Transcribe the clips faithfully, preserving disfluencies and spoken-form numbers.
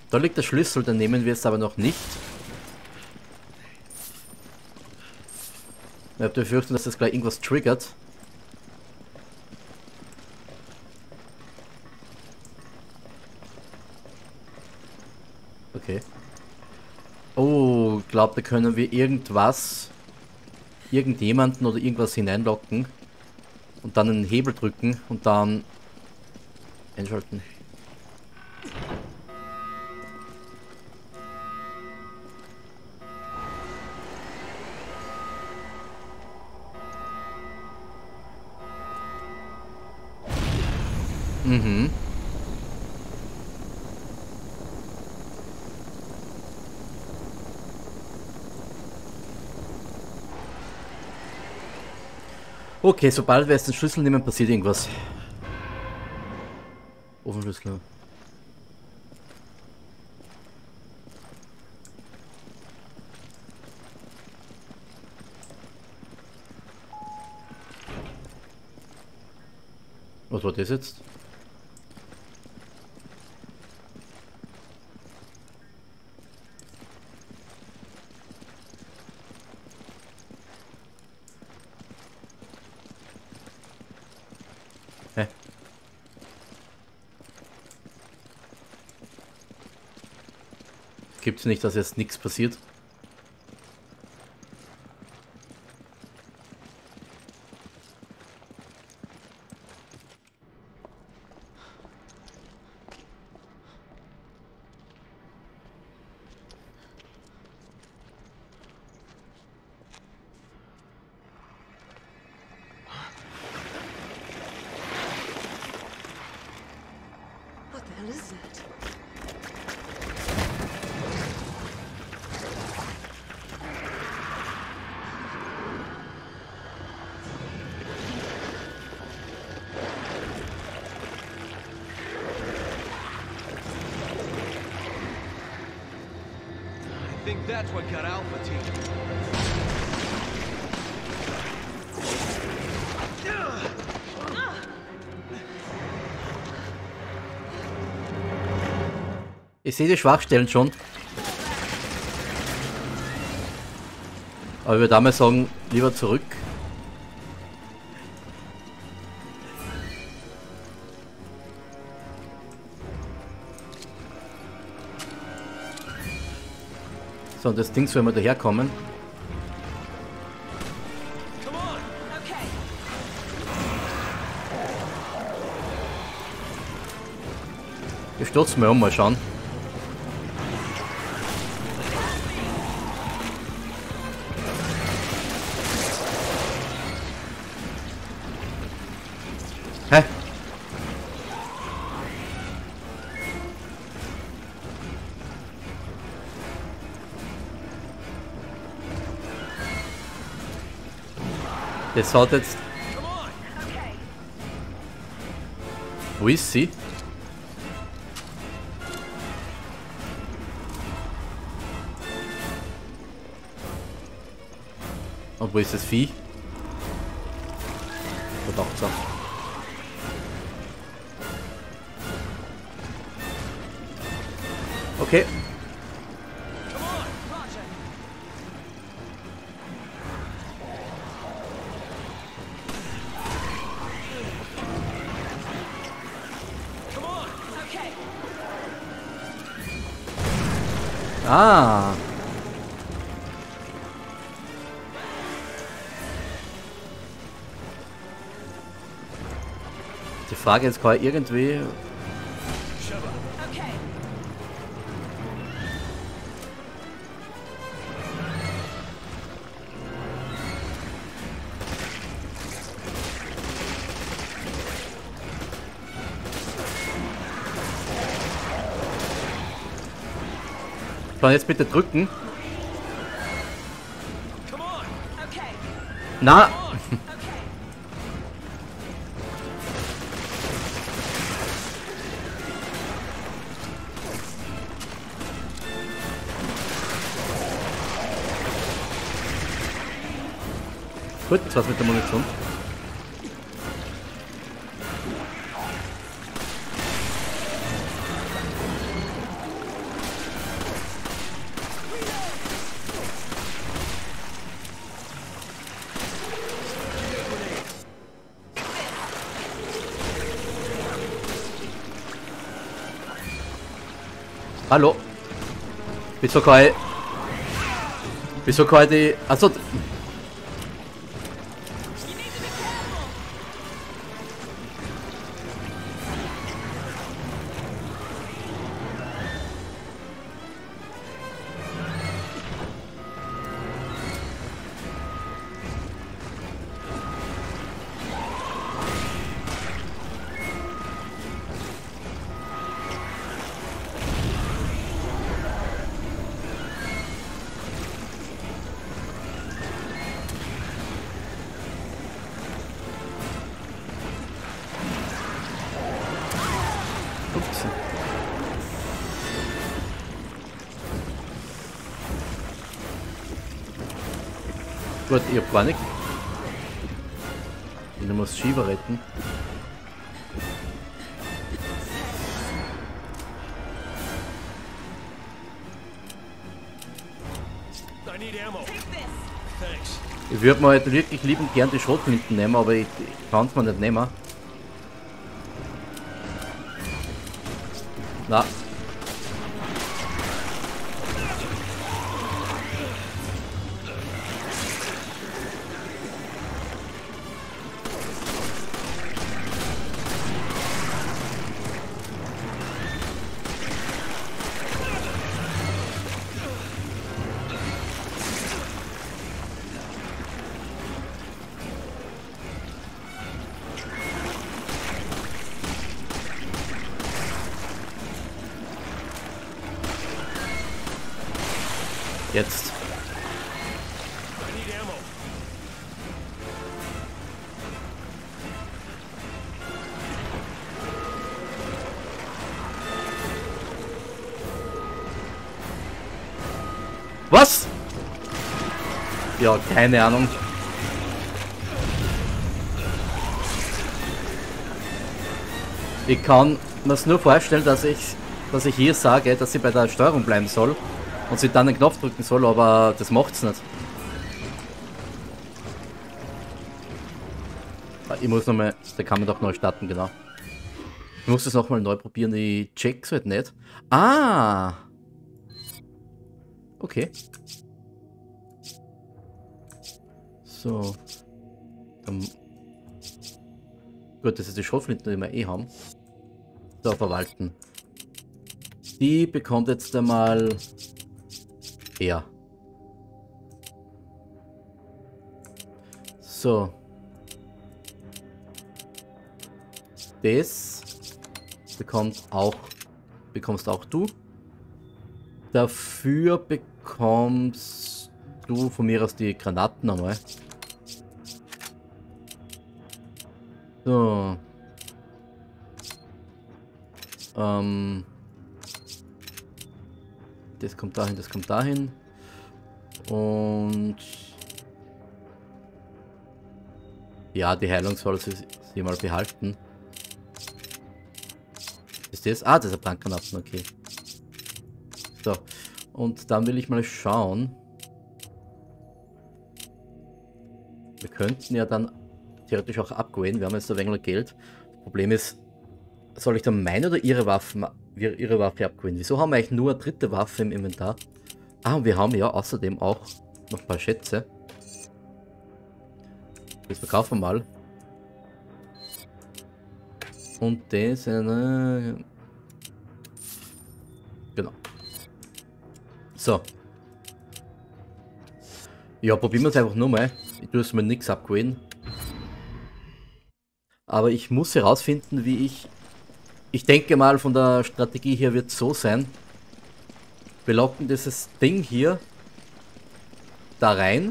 Da liegt der Schlüssel, den nehmen wir jetzt aber noch nicht. Ich habe die Befürchtung, dass das gleich irgendwas triggert. Okay. Oh, ich glaube, da können wir irgendwas, irgendjemanden oder irgendwas hineinlocken und dann einen Hebel drücken und dann einschalten. Mhm. Okay, sobald wir jetzt den Schlüssel nehmen, passiert irgendwas. Ofenschlüssel. Was war das jetzt? Hä? Gibt's nicht, dass jetzt nichts passiert? What the hell is that? I think that's what got Alpha Team. Ich sehe die Schwachstellen schon. Aber ich würde damals sagen, lieber zurück. So, und das Ding soll mal daherkommen. Ich stürze mal um, mal schauen. Hä? Das hat jetzt... Wo ist sie? Und wo ist das Vieh? Verdammt so. Okay. Ah. Die Frage jetzt kann ich irgendwie... Kann ich jetzt bitte drücken? Na! Gut, was mit der Munition? Hallo? Wieso kann ich... Wieso kann ich die... Achso... Ups. Gut, ich hab gar nicht. Ich muss Shiva retten. I need ammo. Thanks. Ich würde mir halt wirklich liebend gern die Schrotflinten nehmen, aber ich, ich kann es mir nicht nehmen. Na. Jetzt. I need ammo. Was? Ja, keine Ahnung. Ich kann mir es nur vorstellen, dass ich, dass ich hier sage, dass sie bei der Steuerung bleiben soll und sie dann den Knopf drücken soll, aber das macht's nicht. Ich muss nochmal, da kann man doch neu starten, genau. Ich muss das nochmal neu probieren, ich check's halt nicht. Ah! Okay. So. Dann gut, das ist die Schrotflinten, die wir eh haben. So, verwalten. Die bekommt jetzt einmal er. So. Das bekommt auch, bekommst auch du. Dafür bekommst du von mir aus die Granaten einmal. So. Ähm. Das kommt dahin, das kommt dahin. Und ja, die Heilung soll sie, sie mal behalten. Ist das? Ah, das ist ein Brandgranaten, okay. So. Und dann will ich mal schauen. Wir könnten ja dann theoretisch auch upgraden. Wir haben jetzt ein wenig Geld. Das Problem ist, soll ich dann meine oder ihre Waffen, ihre Waffe upgraden? Wieso haben wir eigentlich nur eine dritte Waffe im Inventar? Ah, und wir haben ja außerdem auch noch ein paar Schätze. Das verkaufen wir mal. Und das eine... Genau. So. Ja, probieren wir es einfach nur mal. Ich tue es mir nichts upgraden. Aber ich muss herausfinden, wie ich... Ich denke mal, von der Strategie her wird es so sein. Wir locken dieses Ding hier da rein.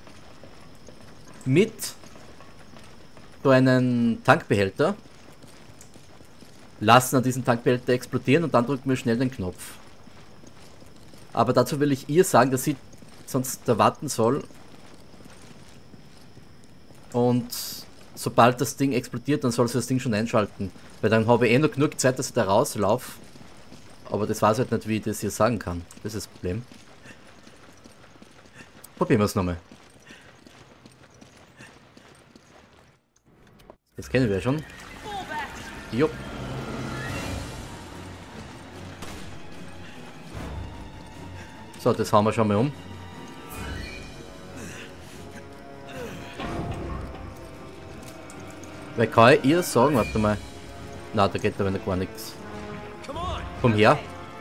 Mit so einem Tankbehälter. Lassen an diesen Tankbehälter explodieren und dann drücken wir schnell den Knopf. Aber dazu will ich ihr sagen, dass sie sonst da warten soll. Und sobald das Ding explodiert, dann soll sie das Ding schon einschalten. Weil dann habe ich eh noch genug Zeit, dass ich da rauslaufe. Aber das weiß halt nicht, wie ich das hier sagen kann. Das ist das Problem. Probieren wir es nochmal. Das kennen wir ja schon. Jo. So, das haben wir schon mal um. Weil kann ich ihr sagen, warte mal. Na, da geht aber noch gar nichts. Komm her.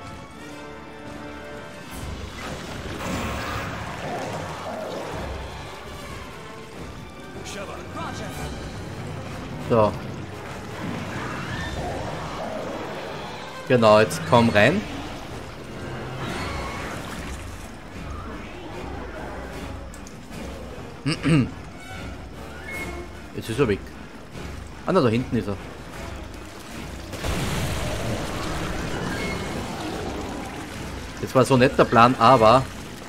So. Genau, jetzt komm rein. Jetzt ist er weg. Ah, na, da hinten ist er. Das war so nicht der Plan, aber...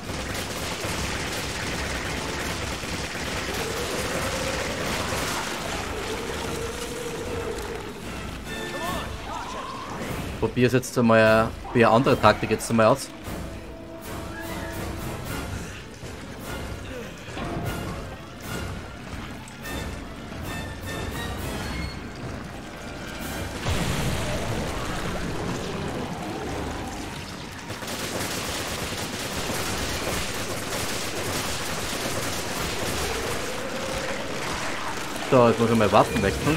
Probier es jetzt einmal, wie eine andere Taktik jetzt einmal aus. So, jetzt muss ich mal Waffen wechseln.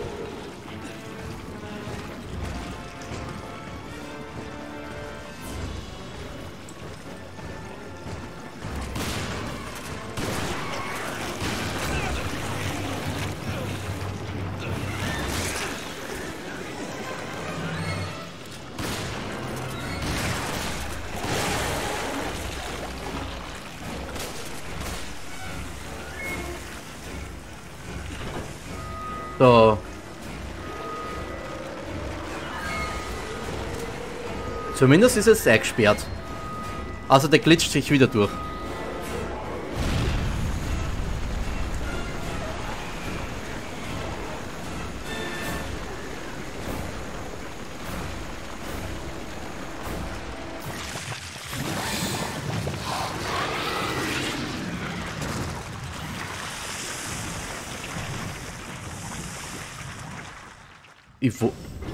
So. Zumindest ist es eingesperrt. Also der glitscht sich wieder durch. Ich, wo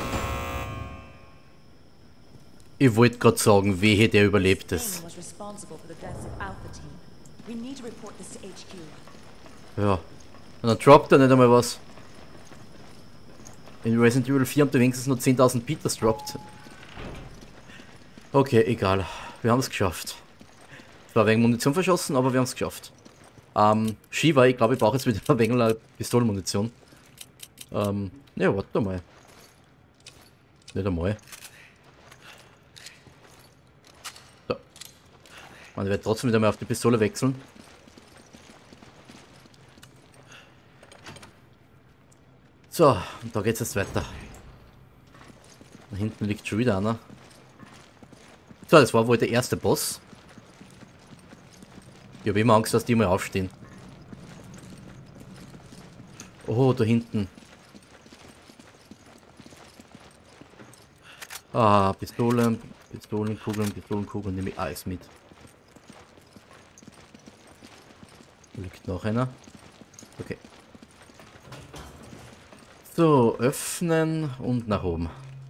ich wollte gerade sagen, wehe, der überlebt es. Ja. Und dann droppt er nicht einmal was. In Resident Evil vier haben die wenigstens nur zehntausend Peters droppt. Okay, egal. Wir haben es geschafft. Zwar wegen Munition verschossen, aber wir haben es geschafft. Ähm, Shiva, ich glaube, ich brauche jetzt wieder ein wenig Pistolenmunition. Ähm, ja, warte mal. Nicht einmal. So. Man wird trotzdem wieder mal auf die Pistole wechseln. So, und da geht's jetzt weiter. Da hinten liegt schon wieder einer. So, das war wohl der erste Boss. Ich habe immer Angst, dass die mal aufstehen. Oh, da hinten. Ah, Pistolen, Pistolenkugeln, Pistolenkugeln nehme ich alles mit. Da liegt noch einer. Okay. So, öffnen und nach oben.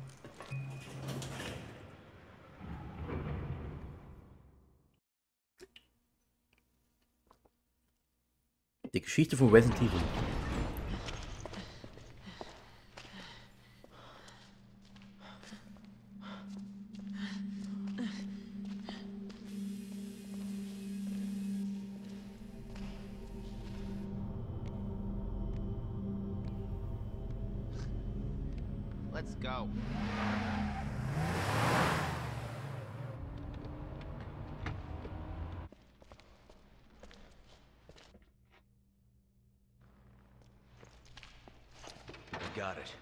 Die Geschichte von Resident Evil. Let's go. Got it.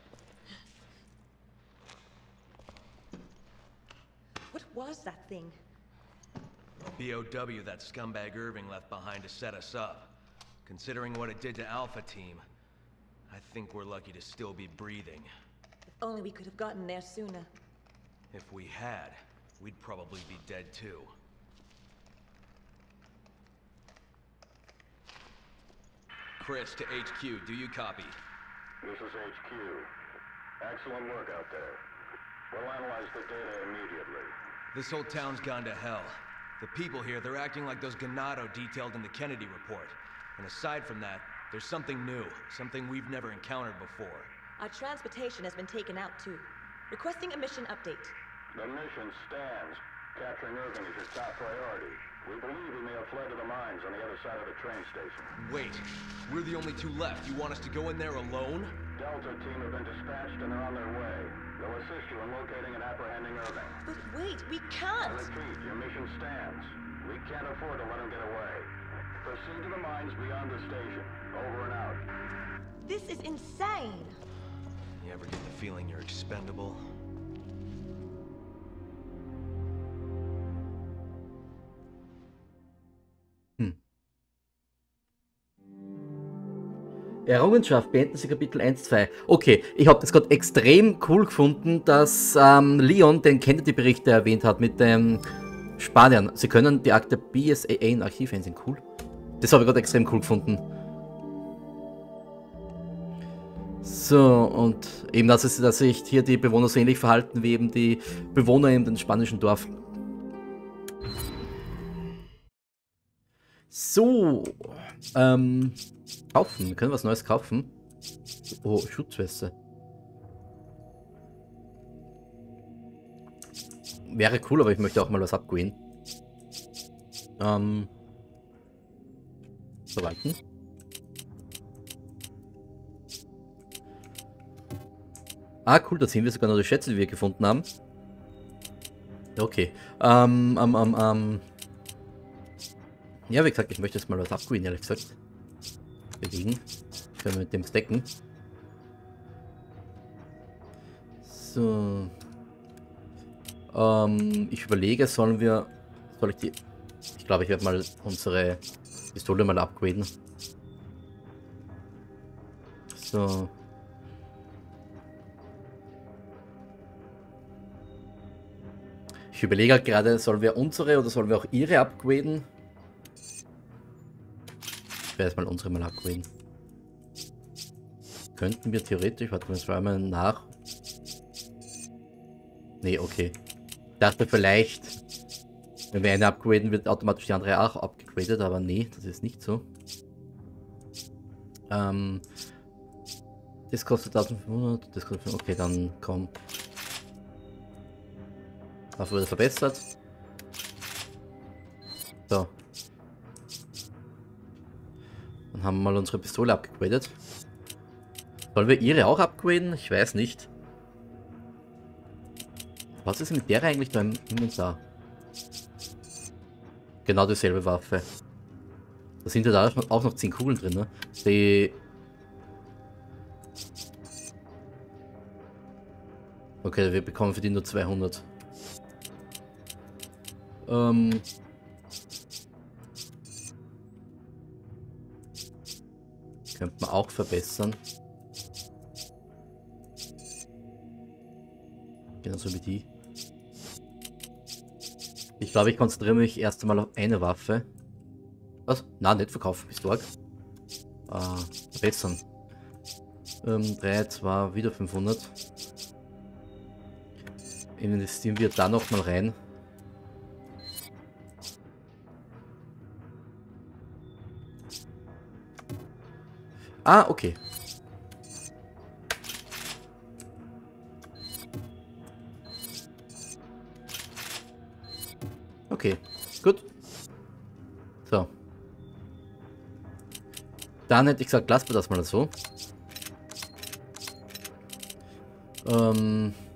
What was that thing? B O W that scumbag Irving left behind to set us up. Considering what it did to Alpha Team, I think we're lucky to still be breathing. If only we could have gotten there sooner. If we had, we'd probably be dead too. Chris to H Q, do you copy? This is H Q. Excellent work out there. We'll analyze the data immediately. This whole town's gone to hell. The people here, they're acting like those Ganado detailed in the Kennedy report. And aside from that, there's something new, something we've never encountered before. Our transportation has been taken out too. Requesting a mission update. The mission stands. Capturing Irving is your top priority. We believe he may have fled to the mines on the other side of the train station. Wait, we're the only two left. You want us to go in there alone? Delta team have been dispatched and they're on their way. They'll assist you in locating and apprehending Irving. But wait, we I can't! repeat, your mission stands. We can't afford to let him get away. Proceed to the mines beyond the station. Over and out. This is insane! You ever get the feeling you're expendable? Errungenschaft, beenden Sie Kapitel eins, zwei. Okay, ich habe das gerade extrem cool gefunden, dass ähm, Leon den Kennedy-Bericht erwähnt hat mit den Spaniern. Sie können die Akte B S A A in Archiv einsehen. Cool. Das habe ich gerade extrem cool gefunden. So, und eben, dass, es, dass sich hier die Bewohner so ähnlich verhalten wie eben die Bewohner in dem spanischen Dorf. So, ähm... kaufen. Wir können was Neues kaufen. Oh, Schutzweste. Wäre cool, aber ich möchte auch mal was upgraden. Ähm. Verwalten. Ah, cool, da sehen wir sogar noch die Schätze, die wir gefunden haben. Okay. Ähm, ähm, ähm, ähm. Ja, wie gesagt, ich möchte jetzt mal was upgraden, ehrlich gesagt. Bewegen. Können wir mit dem stacken. So. Ähm, ich überlege, sollen wir... Soll ich die... Ich glaube, ich werde mal unsere Pistole mal upgraden. So. Ich überlege halt gerade, sollen wir unsere oder sollen wir auch ihre upgraden? Ich werde erstmal unsere mal upgraden. Könnten wir theoretisch, warte mal, zweimal nach. Nee, okay. Ich dachte vielleicht, wenn wir eine upgraden, wird automatisch die andere auch upgradet, aber nee, das ist nicht so. Ähm, das kostet eintausendfünfhundert, das kostet, okay, dann komm. Dafür wurde verbessert. So. Dann haben wir mal unsere Pistole abgegradet. Sollen wir ihre auch upgraden? Ich weiß nicht. Was ist mit der eigentlich beim Inventar? Genau dieselbe Waffe. Da sind ja da auch noch zehn Kugeln drin, ne? Die... Okay, wir bekommen für die nur zweihundert. Ähm... Könnte man auch verbessern. Genauso wie die. Ich glaube, ich konzentriere mich erst einmal auf eine Waffe. Was? Na, nicht verkaufen, bist du arg? Ah, verbessern. Ähm, drei, zwei, wieder fünfhundert. Investieren wir da noch mal rein. Ah, okay. Okay, gut. So. Dann hätte ich gesagt, lassen wir das mal so. Ähm,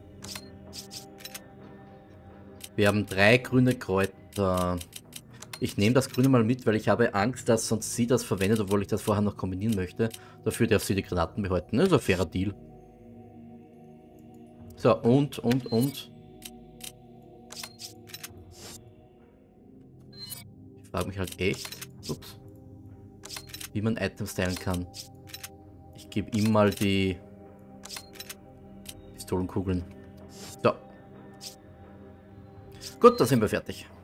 wir haben drei grüne Kräuter. Ich nehme das Grüne mal mit, weil ich habe Angst, dass sonst sie das verwendet, obwohl ich das vorher noch kombinieren möchte. Dafür darf sie die Granaten behalten. Das ist ein fairer Deal. So, und, und, und. Ich frage mich halt echt, ups, wie man Items teilen kann. Ich gebe ihm mal die Pistolenkugeln. So. Gut, da sind wir fertig.